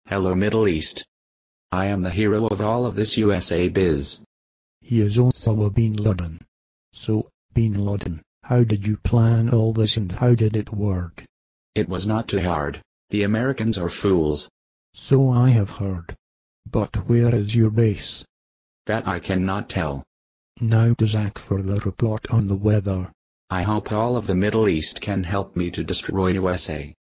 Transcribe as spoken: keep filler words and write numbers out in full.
Hello Middle East. I am the hero of all of this U S A biz. He is Osama bin Laden. So, bin Laden, how did you plan all this and how did it work? It was not too hard. The Americans are fools. So I have heard. But where is your base? That I cannot tell. Now to Zach for the report on the weather. I hope all of the Middle East can help me to destroy U S A.